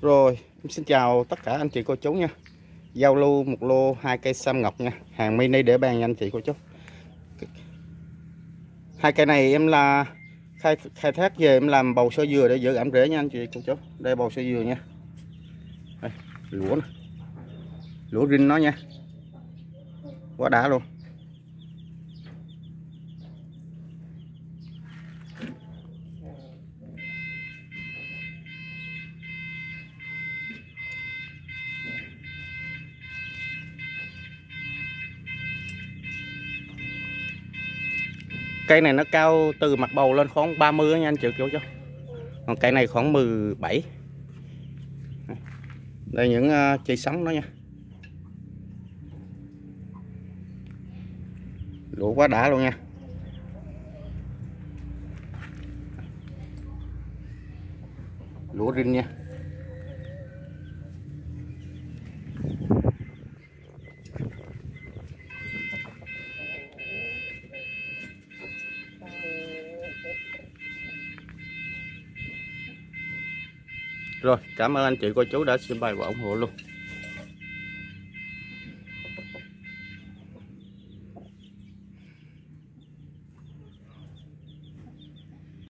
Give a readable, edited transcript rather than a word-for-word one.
Rồi, em xin chào tất cả anh chị cô chú nha. Giao lưu một lô 2 cây sam ngọc nha. Hàng mini để bàn nha anh chị cô chú. Hai cây này em là khai thác về em làm bầu sơ dừa để giữ ẩm rễ nha anh chị cô chú. Đây bầu sơ dừa nha. Đây, lúa này. Lúa rinh nó nha. Quá đã luôn. Cây này nó cao từ mặt bầu lên khoảng 30 nha anh chị cô chú. Còn cây này khoảng 17. Đây những cây sống nó nha. Lúa quá đã luôn nha. Lúa rinh nha. Rồi, cảm ơn anh chị cô chú đã xem bài và ủng hộ luôn.